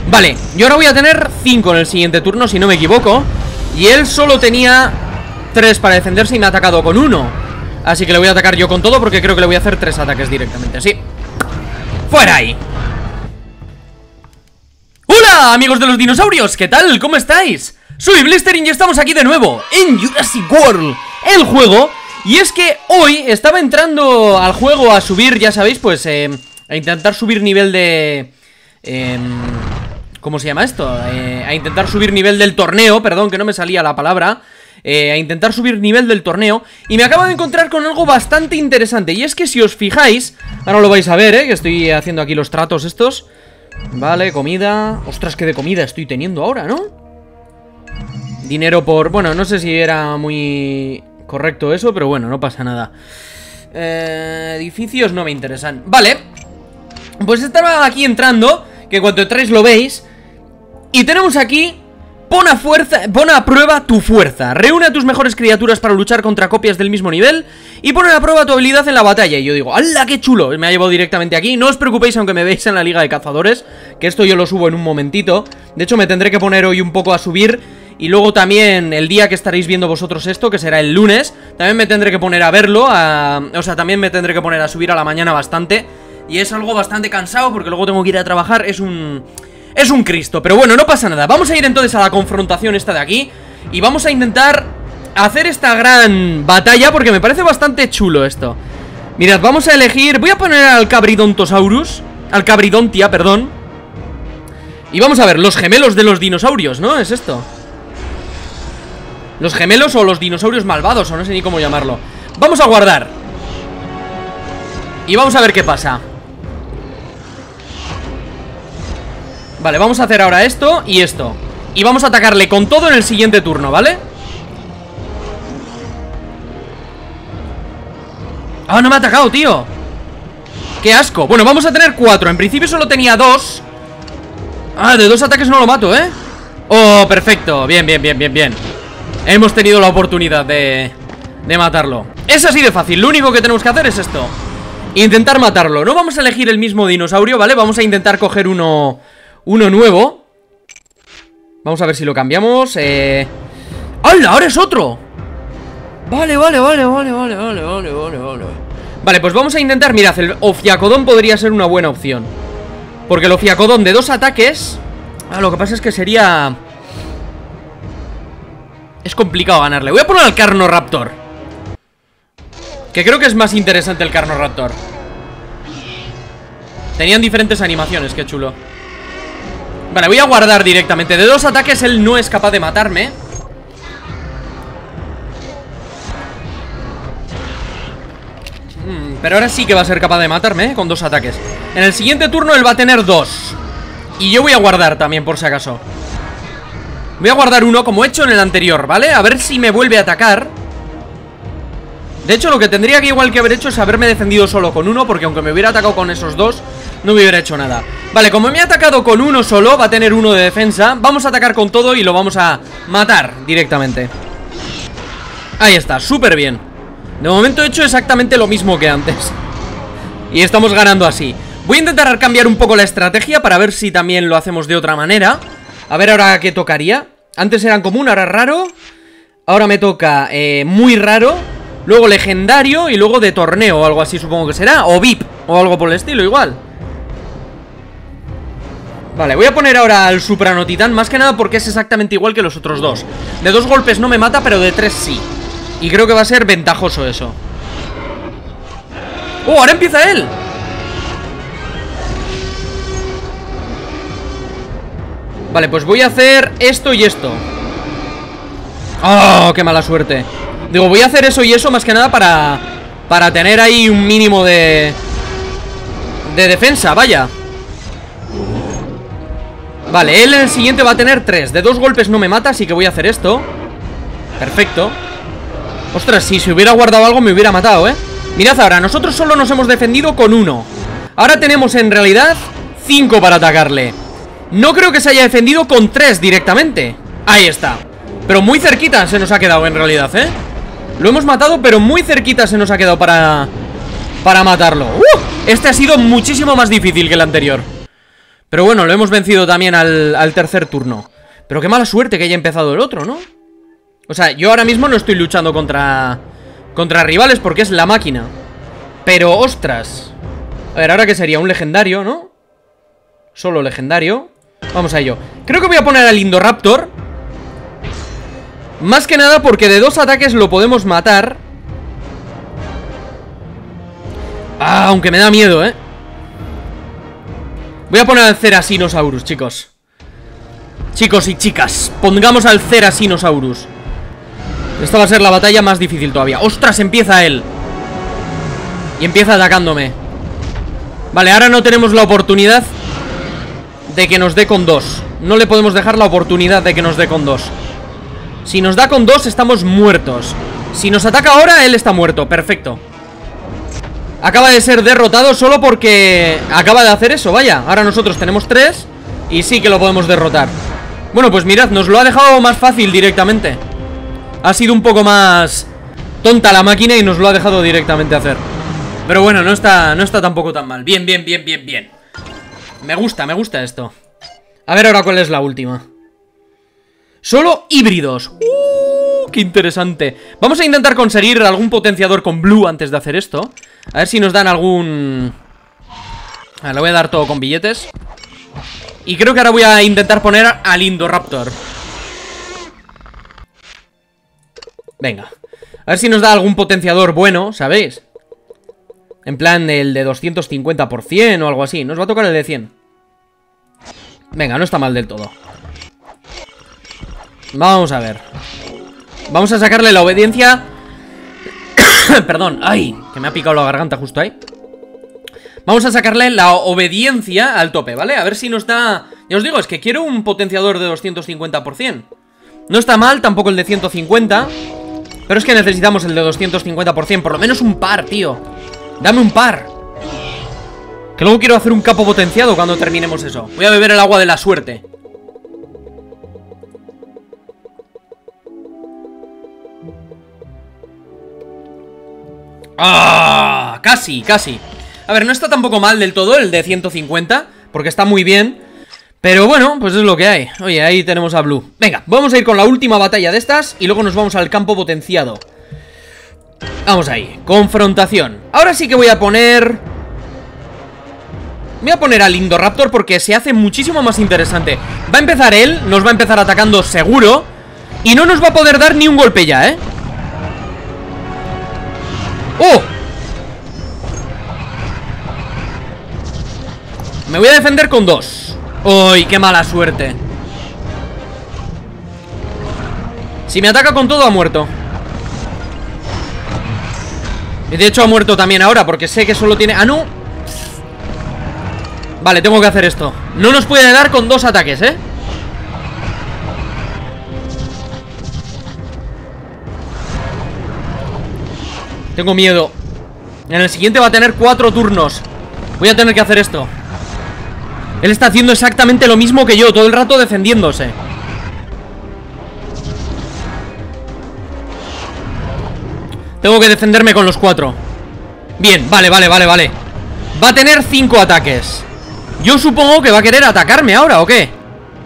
Vale, yo ahora voy a tener 5 en el siguiente turno, si no me equivoco. Y él solo tenía 3 para defenderse y me ha atacado con 1. Así que le voy a atacar yo con todo porque creo que le voy a hacer 3 ataques directamente, sí. ¡Fuera ahí! ¡Hola, amigos de los dinosaurios! ¿Qué tal? ¿Cómo estáis? Soy Blistering y estamos aquí de nuevo en Jurassic World, el juego. Y es que hoy estaba entrando al juego a subir, ya sabéis, pues a intentar subir nivel de... ¿cómo se llama esto? A intentar subir nivel del torneo, perdón, que no me salía la palabra. A intentar subir nivel del torneo. Y me acabo de encontrar con algo bastante interesante. Y es que si os fijáis, ahora lo vais a ver, que estoy haciendo aquí los tratos estos. Vale, comida. Ostras, que de comida estoy teniendo ahora, ¿no? Dinero por... Bueno, no sé si era muy correcto eso, pero bueno, no pasa nada. Edificios no me interesan. Vale. Pues estaba aquí entrando, que cuando entréis lo veis. Y tenemos aquí... Pon a prueba tu fuerza. Reúne a tus mejores criaturas para luchar contra copias del mismo nivel y pon a prueba tu habilidad en la batalla. Y yo digo, ¡hala, qué chulo! Me ha llevado directamente aquí. No os preocupéis aunque me veis en la liga de cazadores, que esto yo lo subo en un momentito. De hecho me tendré que poner hoy un poco a subir. Y luego también el día que estaréis viendo vosotros esto, que será el lunes, también me tendré que poner a verlo. O sea, también me tendré que poner a subir a la mañana bastante. Y es algo bastante cansado porque luego tengo que ir a trabajar. Es un Cristo, pero bueno, no pasa nada. Vamos a ir entonces a la confrontación esta de aquí y vamos a intentar hacer esta gran batalla porque me parece bastante chulo esto. Mirad, vamos a elegir... Voy a poner al Cabridontosaurus, al Cabridontia, perdón. Y vamos a ver, los gemelos de los dinosaurios, ¿no? Es esto. Los gemelos o los dinosaurios malvados, o no sé ni cómo llamarlo. Vamos a guardar y vamos a ver qué pasa. Vale, vamos a hacer ahora esto y esto. Y vamos a atacarle con todo en el siguiente turno, ¿vale? ¡Ah, no me ha atacado, tío! ¡Qué asco! Bueno, vamos a tener 4. En principio solo tenía 2. Ah, de 2 ataques no lo mato, ¿eh? Oh, perfecto. Bien, bien, bien, bien, bien. Hemos tenido la oportunidad de matarlo. Es así de fácil. Lo único que tenemos que hacer es esto: intentar matarlo. No vamos a elegir el mismo dinosaurio, ¿vale? Vamos a intentar coger uno nuevo. Vamos a ver si lo cambiamos. ¡Hala! ¡Ahora es otro! Vale. Vale, pues vamos a intentar. Mirad, el Ofiacodón podría ser una buena opción, porque el Ofiacodón de 2 ataques... lo que pasa es que sería... Es complicado ganarle. Voy a poner al Carnoraptor, que creo que es más interesante el Carnoraptor. Tenían diferentes animaciones, qué chulo. Vale, voy a guardar directamente. De 2 ataques él no es capaz de matarme. Pero ahora sí que va a ser capaz de matarme, con 2 ataques. En el siguiente turno él va a tener 2. Y yo voy a guardar también, por si acaso. Voy a guardar 1 como he hecho en el anterior, ¿vale? A ver si me vuelve a atacar. De hecho, lo que tendría que igual que haber hecho es haberme defendido solo con 1, porque aunque me hubiera atacado con esos 2, no me hubiera hecho nada. Vale, como me ha atacado con 1 solo, va a tener 1 de defensa. Vamos a atacar con todo y lo vamos a matar directamente. Ahí está, súper bien. De momento he hecho exactamente lo mismo que antes y estamos ganando así. Voy a intentar cambiar un poco la estrategia para ver si también lo hacemos de otra manera. A ver ahora qué tocaría. Antes eran común, ahora raro. Ahora me toca muy raro, luego legendario y luego de torneo o algo así supongo que será. O VIP o algo por el estilo igual. Vale, voy a poner ahora al Supranotitán, más que nada porque es exactamente igual que los otros 2. De 2 golpes no me mata, pero de 3 sí. Y creo que va a ser ventajoso eso. ¡Oh, ahora empieza él! Vale, pues voy a hacer esto y esto. ¡Oh, qué mala suerte! Digo, voy a hacer eso y eso más que nada para tener ahí un mínimo de defensa, vaya. Vale, él en el siguiente va a tener 3. De 2 golpes no me mata, así que voy a hacer esto. Perfecto. Ostras, si se hubiera guardado algo me hubiera matado, ¿eh? Mirad ahora, nosotros solo nos hemos defendido con 1. Ahora tenemos en realidad 5 para atacarle. No creo que se haya defendido con 3 directamente. Ahí está. Pero muy cerquita se nos ha quedado en realidad, ¿eh? Lo hemos matado, pero muy cerquita se nos ha quedado para matarlo. Este ha sido muchísimo más difícil que el anterior. Pero bueno, lo hemos vencido también al tercer turno. Pero qué mala suerte que haya empezado el otro, ¿no? O sea, yo ahora mismo no estoy luchando contra rivales porque es la máquina. Pero, ostras. A ver, ¿ahora qué sería? Un legendario, ¿no? Solo legendario. Vamos a ello. Creo que voy a poner al Indoraptor. Más que nada porque de 2 ataques lo podemos matar. Ah, aunque me da miedo, ¿eh? Voy a poner al Cerasinosaurus, chicos. Chicos y chicas, pongamos al Cerasinosaurus. Esta va a ser la batalla más difícil todavía. ¡Ostras! Empieza él. Y empieza atacándome. Vale, ahora no tenemos la oportunidad de que nos dé con 2. No le podemos dejar la oportunidad de que nos dé con 2. Si nos da con 2 estamos muertos. Si nos ataca ahora, él está muerto, perfecto. Acaba de ser derrotado solo porque acaba de hacer eso, vaya. Ahora nosotros tenemos 3 y sí que lo podemos derrotar. Bueno, pues mirad, nos lo ha dejado más fácil directamente. Ha sido un poco más tonta la máquina y nos lo ha dejado directamente hacer. Pero bueno, no está tampoco tan mal. Bien, bien, bien, bien, bien. Me gusta esto. A ver ahora cuál es la última. Solo híbridos. ¡Qué interesante! Vamos a intentar conseguir algún potenciador con Blue antes de hacer esto. A ver si nos dan algún... Le voy a dar todo con billetes. Y creo que ahora voy a intentar poner al Indoraptor. Venga. A ver si nos da algún potenciador bueno, ¿sabéis? En plan el de 250% o algo así. Nos va a tocar el de 100. Venga, no está mal del todo. Vamos a ver. Vamos a sacarle la obediencia. Perdón, ay, que me ha picado la garganta justo ahí. Vamos a sacarle la obediencia al tope, ¿vale? A ver si nos da... Ya os digo, es que quiero un potenciador de 250%. No está mal, tampoco el de 150. Pero es que necesitamos el de 250%. Por lo menos un par, tío. Dame un par. Que luego quiero hacer un capo potenciado cuando terminemos eso. Voy a beber el agua de la suerte. ¡Ah! Casi, casi. A ver, no está tampoco mal del todo el de 150, porque está muy bien. Pero bueno, pues es lo que hay. Oye, ahí tenemos a Blue. Venga, vamos a ir con la última batalla de estas y luego nos vamos al campo potenciado. Vamos ahí, confrontación. Ahora sí que voy a poner... Voy a poner al Indoraptor porque se hace muchísimo más interesante. Va a empezar él, nos va a empezar atacando seguro. Y no nos va a poder dar ni un golpe ya, ¿eh? ¡Oh! Me voy a defender con 2. ¡Uy, qué mala suerte! Si me ataca con todo, ha muerto. Y de hecho ha muerto también ahora, porque sé que solo tiene... ¡Ah, no! Vale, tengo que hacer esto. No nos puede dar con 2 ataques, ¿eh? Tengo miedo. En el siguiente va a tener 4 turnos. Voy a tener que hacer esto. Él está haciendo exactamente lo mismo que yo, todo el rato defendiéndose. Tengo que defenderme con los 4. Bien, vale. Va a tener 5 ataques. Yo supongo que va a querer atacarme ahora, ¿o qué?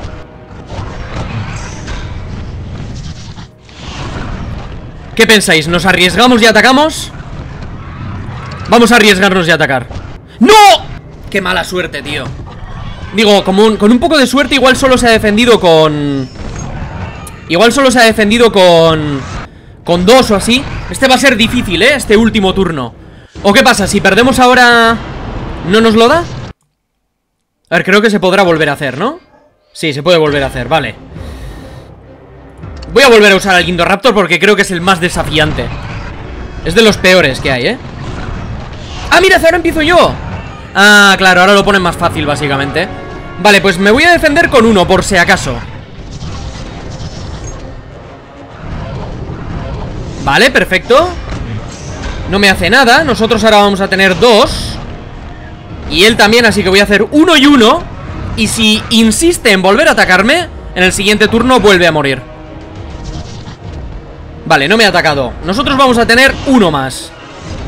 ¿Qué pensáis? ¿Nos arriesgamos y atacamos? Vamos a arriesgarnos y atacar. ¡No! ¡Qué mala suerte, tío! Digo, con un poco de suerte igual solo se ha defendido con... Igual solo se ha defendido con 2 o así. Este va a ser difícil, ¿eh? Este último turno. ¿O qué pasa? Si perdemos ahora... ¿No nos lo da? A ver, creo que se podrá volver a hacer, ¿no? Sí, se puede volver a hacer, vale. Voy a volver a usar al Indoraptor porque creo que es el más desafiante. Es de los peores que hay, ¿eh? ¡Ah, mira! Ahora empiezo yo. Ah, claro, ahora lo ponen más fácil, básicamente. Vale, pues me voy a defender con 1, por si acaso. Vale, perfecto. No me hace nada. Nosotros ahora vamos a tener 2. Y él también, así que voy a hacer 1 y 1. Y si insiste en volver a atacarme, en el siguiente turno vuelve a morir. Vale, no me ha atacado. Nosotros vamos a tener 1 más.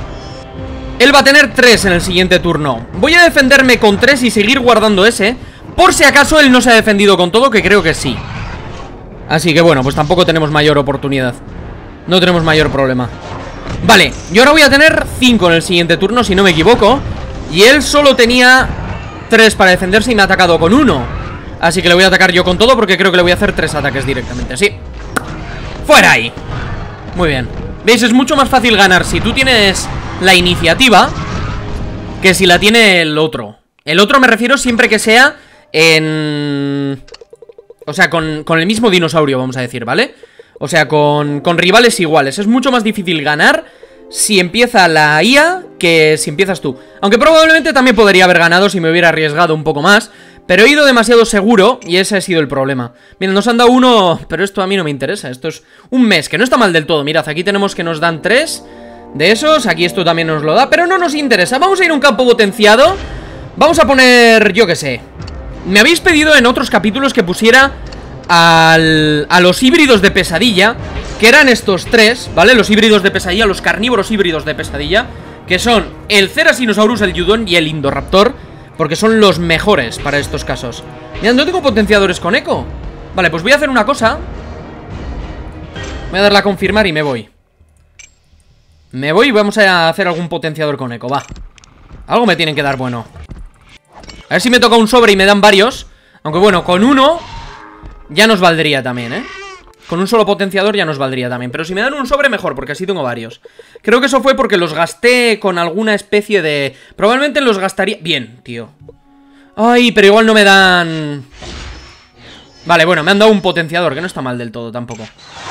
Él va a tener 3 en el siguiente turno. Voy a defenderme con 3 y seguir guardando ese, Por si acaso él no se ha defendido con todo, que creo que sí. Así que bueno, pues tampoco tenemos mayor oportunidad. No tenemos mayor problema. Vale, yo ahora voy a tener 5 en el siguiente turno, si no me equivoco. Y él solo tenía 3 para defenderse y me ha atacado con 1. Así que le voy a atacar yo con todo porque creo que le voy a hacer 3 ataques directamente, sí. ¡Fuera ahí! Muy bien. ¿Veis? Es mucho más fácil ganar si tú tienes la iniciativa que si la tiene el otro. El otro me refiero siempre que sea en... O sea, con el mismo dinosaurio, vamos a decir, ¿vale? O sea, con rivales iguales. Es mucho más difícil ganar si empieza la IA que si empiezas tú. Aunque probablemente también podría haber ganado si me hubiera arriesgado un poco más. Pero he ido demasiado seguro y ese ha sido el problema. Miren, nos han dado 1, pero esto a mí no me interesa. Esto es un mes, que no está mal del todo. Mirad, aquí tenemos que nos dan 3 de esos. Aquí esto también nos lo da, pero no nos interesa. Vamos a ir a un campo potenciado. Vamos a poner, yo qué sé. Me habéis pedido en otros capítulos que pusiera a los híbridos de pesadilla, que eran estos 3, ¿vale? Los híbridos de pesadilla, los carnívoros híbridos de pesadilla, que son el Cerasinosaurus, el Yudon y el Indoraptor, porque son los mejores para estos casos. Mirad, no tengo potenciadores con eco. Vale, pues voy a hacer una cosa. Voy a darle a confirmar y me voy. Me voy y vamos a hacer algún potenciador con eco, va. Algo me tienen que dar bueno. A ver si me toca un sobre y me dan varios. Aunque bueno, con uno ya nos valdría también, ¿eh? Con un solo potenciador ya nos valdría también. Pero si me dan un sobre mejor, porque así tengo varios. Creo que eso fue porque los gasté con alguna especie de... Probablemente los gastaría... Bien, tío. Ay, pero igual no me dan... Vale, bueno, me han dado un potenciador, que no está mal del todo tampoco.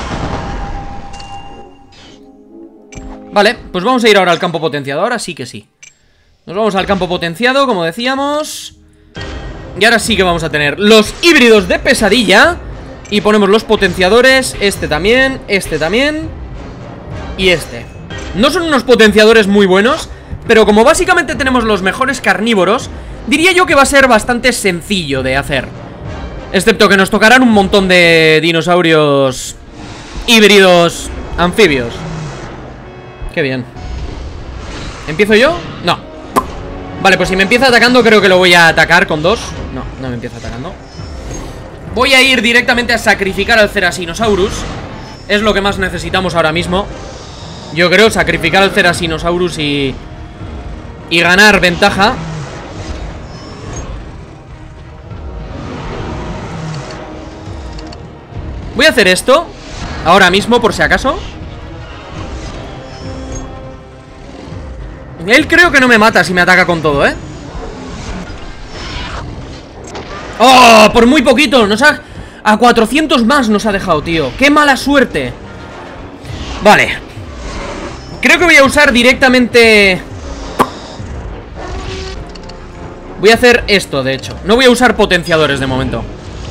Vale, pues vamos a ir ahora al campo potenciado. Ahora sí que sí. Nos vamos al campo potenciado, como decíamos. Y ahora sí que vamos a tener los híbridos de pesadilla. Y ponemos los potenciadores. Este también, y este. No son unos potenciadores muy buenos, pero como básicamente tenemos los mejores carnívoros, diría yo que va a ser bastante sencillo de hacer. Excepto que nos tocarán un montón de dinosaurios híbridos anfibios. Qué bien. ¿Empiezo yo? No. Vale, pues si me empieza atacando creo que lo voy a atacar con 2. No, no me empieza atacando. Voy a ir directamente a sacrificar al Cerasinosaurus. Es lo que más necesitamos ahora mismo. Yo creo, sacrificar al Cerasinosaurus y ganar ventaja. Voy a hacer esto ahora mismo, por si acaso. Él creo que no me mata si me ataca con todo, ¿eh? ¡Oh! Por muy poquito. Nos ha... A 400 más nos ha dejado, tío. ¡Qué mala suerte! Vale. Creo que voy a usar directamente... Voy a hacer esto, de hecho. No voy a usar potenciadores de momento.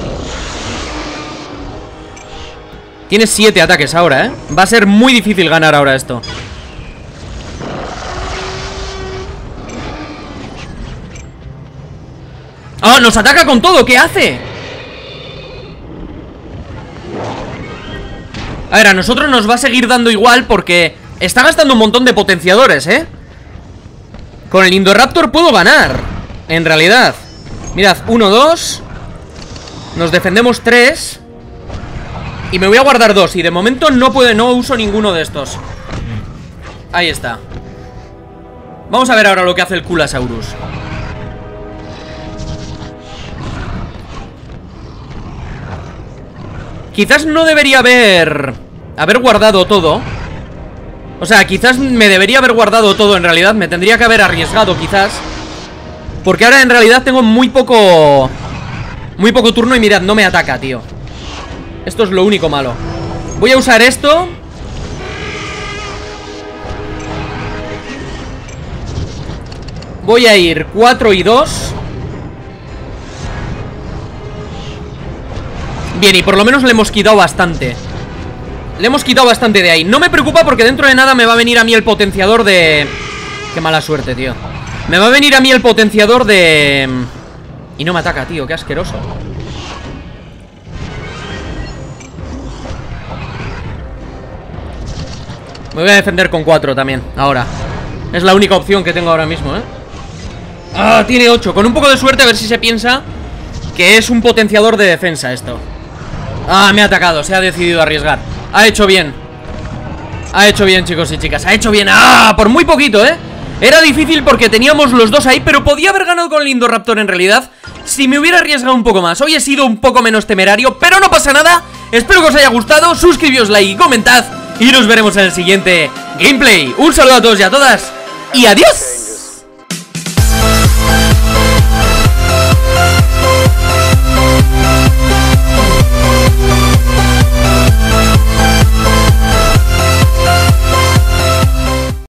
Tienes 7 ataques ahora, ¿eh? Va a ser muy difícil ganar ahora esto. ¡Oh! ¡Nos ataca con todo! ¿Qué hace? A ver, a nosotros nos va a seguir dando igual porque está gastando un montón de potenciadores, ¿eh? Con el Indoraptor puedo ganar, en realidad. Mirad, 1, 2. Nos defendemos 3. Y me voy a guardar 2. Y de momento no uso ninguno de estos. Ahí está. Vamos a ver ahora lo que hace el Culasaurus. Quizás no debería haber guardado todo. O sea, quizás me debería haber guardado todo en realidad. Me tendría que haber arriesgado quizás. Porque ahora en realidad tengo muy poco turno y mirad, no me ataca, tío. Esto es lo único malo. Voy a usar esto. Voy a ir 4 y 2. Bien, y por lo menos le hemos quitado bastante. Le hemos quitado bastante de ahí. No me preocupa porque dentro de nada me va a venir a mí el potenciador de... Qué mala suerte, tío. Me va a venir a mí el potenciador de... Y no me ataca, tío, qué asqueroso. Me voy a defender con 4 también, ahora. Es la única opción que tengo ahora mismo, ¿eh? Ah, tiene 8. Con un poco de suerte a ver si se piensa que es un potenciador de defensa esto. Ah, me ha atacado, se ha decidido arriesgar. Ha hecho bien. Ha hecho bien, chicos y chicas, ha hecho bien. ¡Ah! Por muy poquito, ¿eh? Era difícil porque teníamos los dos ahí, pero podía haber ganado con el Indoraptor en realidad si me hubiera arriesgado un poco más. Hoy he sido un poco menos temerario, pero no pasa nada. Espero que os haya gustado, suscribíos, like y comentad. Y nos veremos en el siguiente gameplay. Un saludo a todos y a todas y adiós.